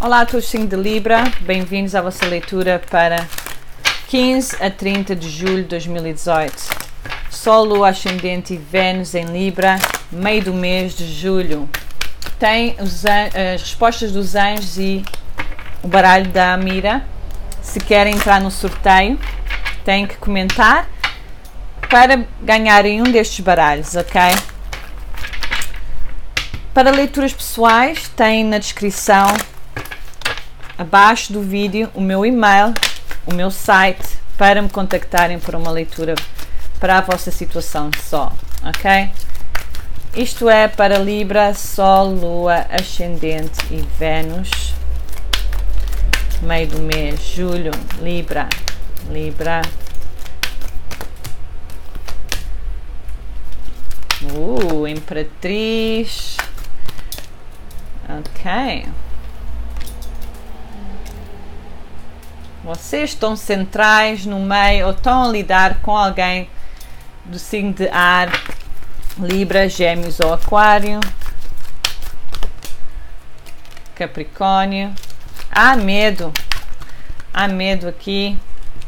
Olá a todos, signo de Libra, bem-vindos à vossa leitura para 15 a 30 de julho de 2018. Sol, Lua, Ascendente e Vênus em Libra, meio do mês de julho. Tem as respostas dos anjos e o baralho da Mira. Se querem entrar no sorteio, têm que comentar para ganharem um destes baralhos, ok? Para leituras pessoais, tem na descrição abaixo do vídeo o meu e-mail, o meu site, para me contactarem para uma leitura para a vossa situação de Sol, ok? Isto é para Libra, Sol, Lua, Ascendente e Vênus, meio do mês, julho, Libra, Imperatriz, ok. Vocês estão centrais no meio ou estão a lidar com alguém do signo de ar, Libra, Gêmeos ou Aquário, Capricórnio. Há medo aqui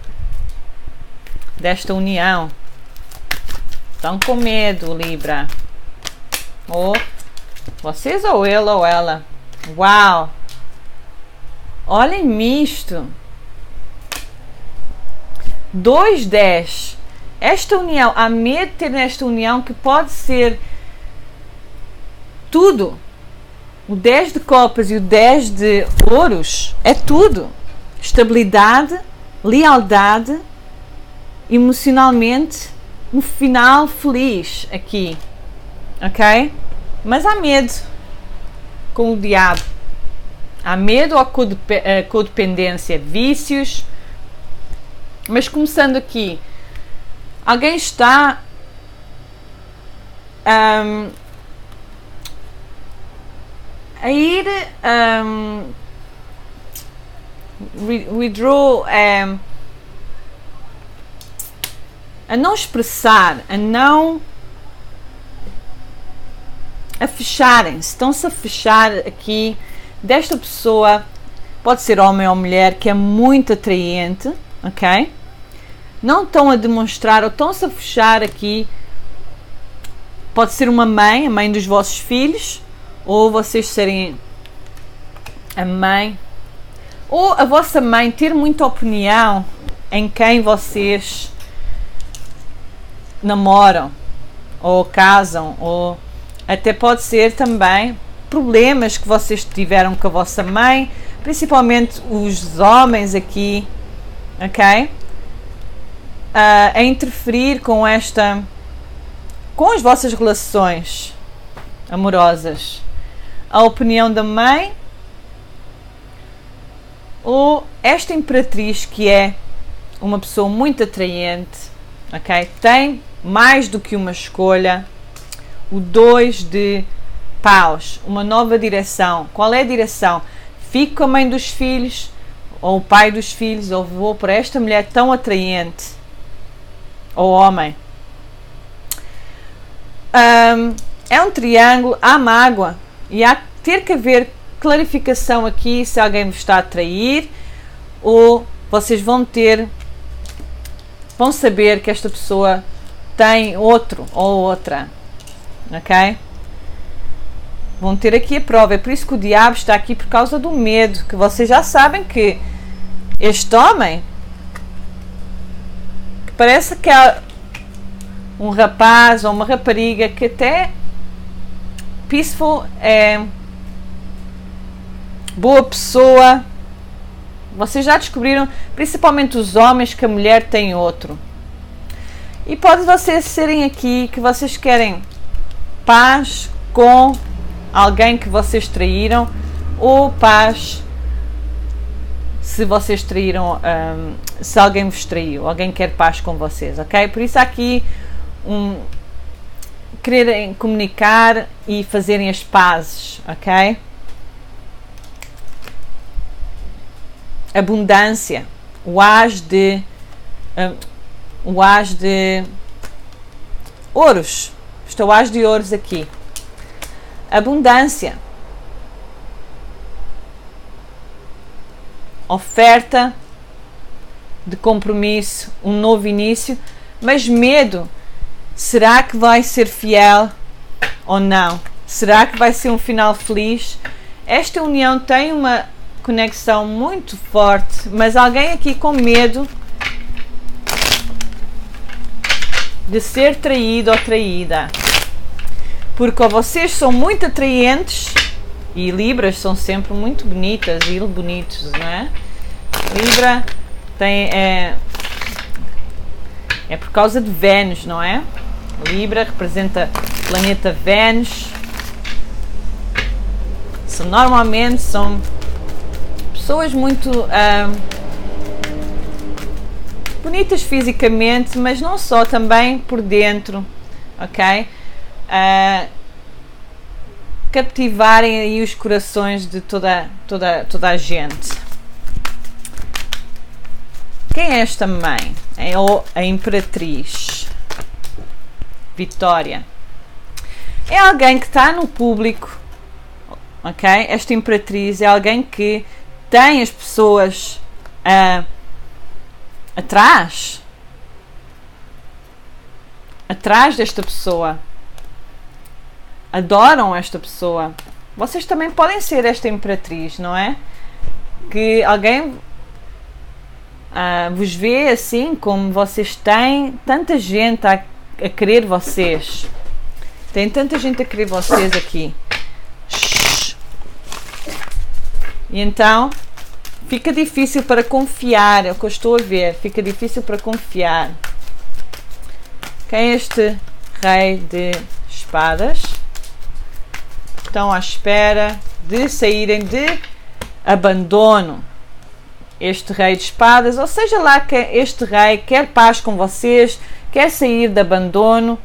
desta união. Estão com medo, Libra. Ou vocês ou ele ou ela. Uau! Olhem isto. 2-10. Esta união, há medo de ter nesta união que pode ser tudo. O 10 de copas e o 10 de ouros é tudo. Estabilidade, lealdade, emocionalmente, um final feliz aqui. Ok? Mas há medo com o diabo. Há medo ou codependência, vícios. Mas começando aqui, alguém está a ir withdraw, a não expressar, a fecharem-se. Estão-se a fechar aqui desta pessoa, pode ser homem ou mulher, que é muito atraente, ok? Não estão a demonstrar ou estão-se a fechar aqui. Pode ser uma mãe, a mãe dos vossos filhos, ou vocês serem a mãe, ou a vossa mãe ter muita opinião em quem vocês namoram ou casam, ou até pode ser também problemas que vocês tiveram com a vossa mãe, principalmente os homens aqui, ok? A interferir com as vossas relações amorosas. A opinião da mãe ou esta imperatriz, que é uma pessoa muito atraente, ok? Tem mais do que uma escolha. O 2 de paus, uma nova direção. Qual é a direção? Fico com a mãe dos filhos, ou o pai dos filhos, ou vou para esta mulher tão atraente, ou homem. É um triângulo, há mágoa e há ter que haver clarificação aqui se alguém vos está a trair, ou vocês vão saber que esta pessoa tem outro ou outra, ok? Vão ter aqui a prova. É por isso que o diabo está aqui, por causa do medo, que vocês já sabem que este homem, que parece que é um rapaz ou uma rapariga que até peaceful, é boa pessoa, vocês já descobriram, principalmente os homens, que a mulher tem outro. E pode vocês serem aqui que vocês querem paz com alguém que vocês traíram, ou paz se vocês traíram, se alguém vos traiu, alguém quer paz com vocês, ok? Por isso há aqui quererem comunicar e fazerem as pazes, ok? Abundância, o as de ouros, estou as de ouros aqui. Abundância, oferta de compromisso, um novo início, mas medo. Será que vai ser fiel ou não? Será que vai ser um final feliz? Esta união tem uma conexão muito forte, mas alguém aqui com medo de ser traído ou traída. Porque ou vocês são muito atraentes, e Libras são sempre muito bonitas e bonitos, não é? Libra tem, é por causa de Vênus, não é? Libra representa o planeta Vênus. Normalmente são pessoas muito bonitas fisicamente, mas não só, também por dentro, ok? Captivarem aí os corações de toda a gente. Quem é esta mãe? É a Imperatriz Vitória. É alguém que está no público, ok? Esta Imperatriz é alguém que tem as pessoas atrás desta pessoa. Adoram esta pessoa. Vocês também podem ser esta Imperatriz, não é? Que alguém vos vê assim, como vocês têm tanta gente a querer vocês. Tem tanta gente a querer vocês aqui. E então fica difícil para confiar. É o que eu estou a ver. Fica difícil para confiar. Quem é este Rei de Espadas? Estão à espera de saírem de abandono. Este Rei de Espadas, ou seja lá que este rei quer paz com vocês, quer sair de abandono,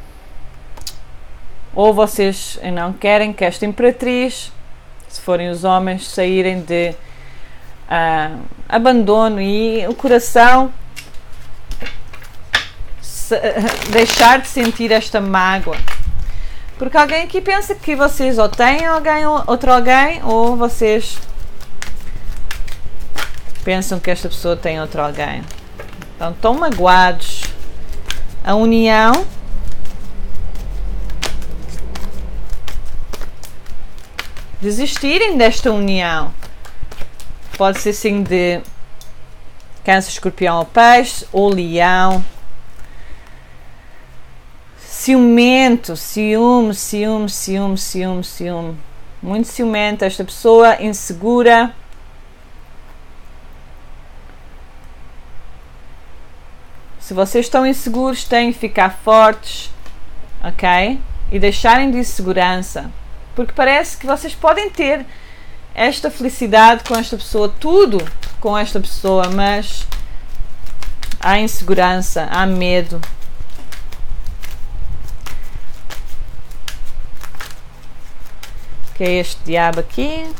ou vocês não querem que esta Imperatriz, se forem os homens, saírem de abandono e o coração deixar de sentir esta mágoa. Porque alguém aqui pensa que vocês ou têm outro alguém, ou vocês pensam que esta pessoa tem outro alguém. Então estão magoados. A união desistirem desta união. Pode ser sim de Câncer, Escorpião ou Peixe, ou Leão. Ciumento, ciúme. Muito ciumenta esta pessoa, insegura. Se vocês estão inseguros, têm que ficar fortes, ok? E deixarem de insegurança. Porque parece que vocês podem ter esta felicidade com esta pessoa, tudo com esta pessoa, mas há insegurança, há medo. Que é este diabo aqui?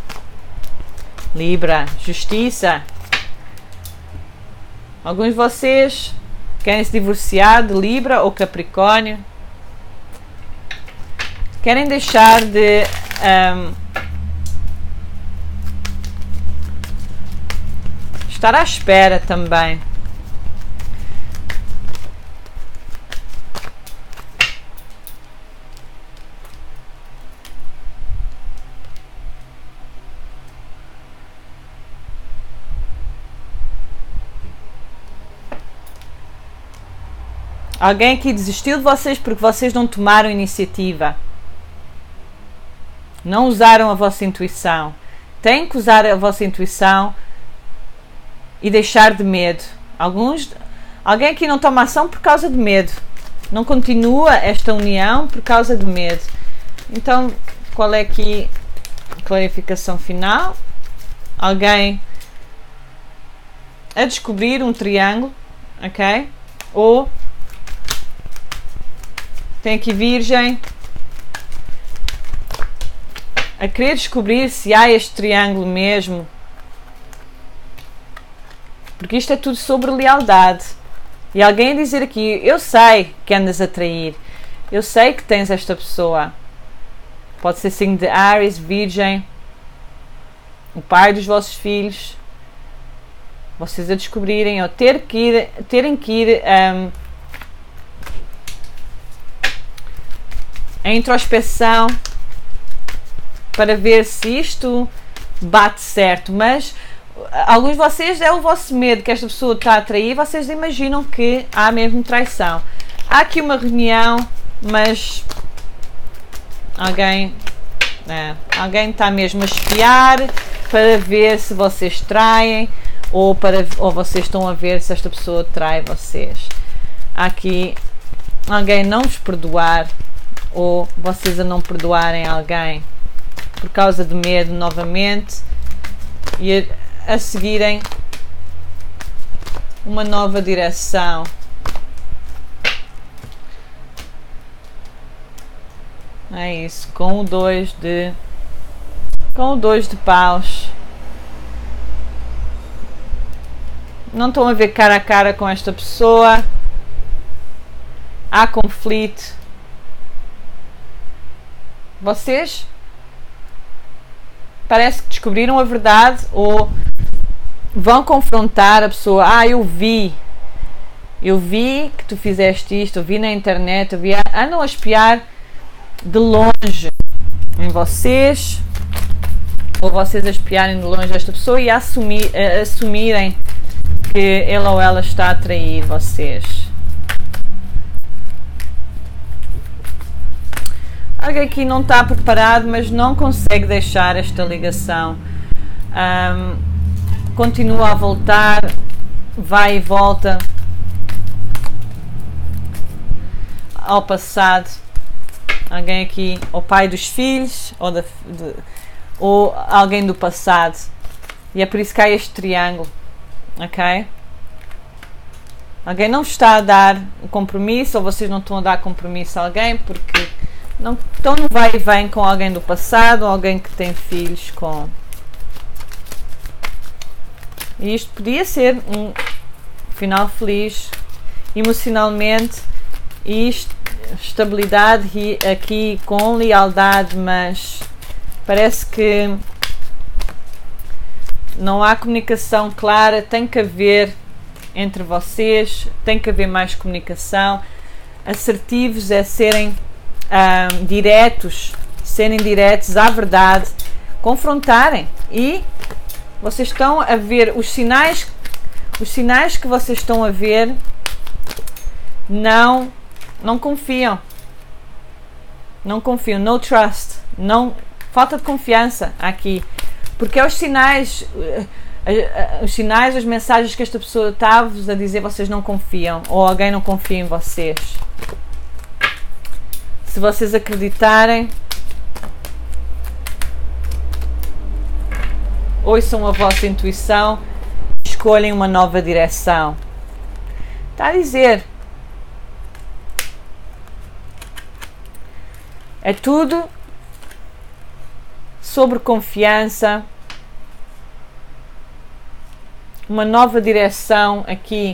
Libra, justiça. Alguns de vocês querem se divorciar de Libra ou Capricórnio. Querem deixar de estar à espera também. Alguém que desistiu de vocês porque vocês não tomaram iniciativa. Não usaram a vossa intuição. Têm que usar a vossa intuição e deixar de medo. Alguém aqui não toma ação por causa de medo. Não continua esta união por causa de medo. Então, qual é aqui a clarificação final? Alguém a descobrir um triângulo, ok? Ou tem aqui Virgem a querer descobrir se há este triângulo mesmo. Porque isto é tudo sobre lealdade. E alguém a dizer aqui, eu sei que andas a trair. Eu sei que tens esta pessoa. Pode ser signo de Áries, Virgem, o pai dos vossos filhos. vocês a descobrirem, ou terem que ir a introspeção para ver se isto bate certo. Mas alguns de vocês é o vosso medo que esta pessoa está a trair, vocês imaginam que há mesmo traição. Há aqui uma reunião, mas alguém está mesmo a espiar para ver se vocês traem, ou vocês estão a ver se esta pessoa trai vocês. Há aqui alguém não vos perdoar, ou vocês a não perdoarem alguém por causa de medo novamente, e a seguirem uma nova direção. É isso, com o 2 de paus. Não estão a ver cara a cara com esta pessoa. Há conflito. Vocês parece que descobriram a verdade, ou vão confrontar a pessoa. Eu vi que tu fizeste isto, eu vi na internet, andam a espiar de longe em vocês, ou vocês a espiarem de longe esta pessoa e a assumirem que ele ou ela está a trair vocês. Alguém aqui não está preparado, mas não consegue deixar esta ligação. Continua a voltar, vai e volta ao passado. Alguém aqui, o pai dos filhos, ou alguém do passado. E é por isso que há este triângulo. Ok? Alguém não está a dar o compromisso, ou vocês não estão a dar compromisso a alguém, porque não estão no vai e vem com alguém do passado, ou alguém que tem filhos com. E isto podia ser um final feliz, emocionalmente, e estabilidade aqui com lealdade, mas parece que não há comunicação clara. Tem que haver entre vocês, tem que haver mais comunicação. Assertivos é serem diretos à verdade, confrontarem. E vocês estão a ver os sinais que vocês estão a ver. Não confiam, no trust, falta de confiança aqui, porque é os sinais, as mensagens que esta pessoa está-vos a dizer, vocês não confiam, ou alguém não confia em vocês. Se vocês acreditarem, ouçam a vossa intuição, escolhem uma nova direção. Está a dizer, é tudo sobre confiança, uma nova direção aqui.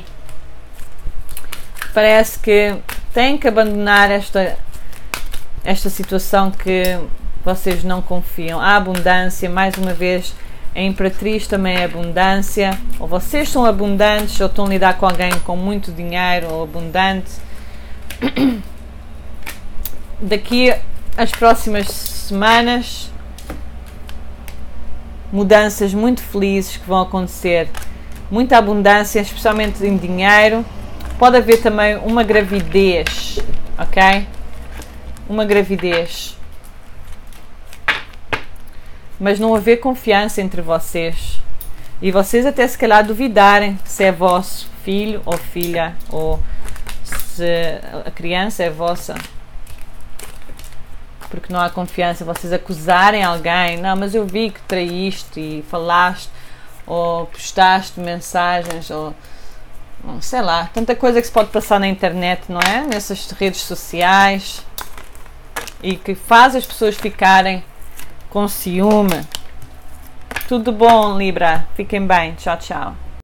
Parece que têm que abandonar esta situação que vocês não confiam. A abundância, mais uma vez, a Imperatriz também é abundância. Ou vocês são abundantes, ou estão a lidar com alguém com muito dinheiro, ou abundante. Daqui as próximas semanas, mudanças muito felizes que vão acontecer, muita abundância, especialmente em dinheiro. Pode haver também uma gravidez, ok? Uma gravidez, mas não haver confiança entre vocês, e vocês até se calhar duvidarem se é vosso filho ou filha, ou se a criança é vossa, porque não há confiança. Vocês acusarem alguém, não, mas eu vi que traíste e falaste, ou postaste mensagens, ou sei lá, tanta coisa que se pode passar na internet, não é? Nessas redes sociais, e que faz as pessoas ficarem com ciúme. Tudo bom, Libra? Fiquem bem. Tchau, tchau.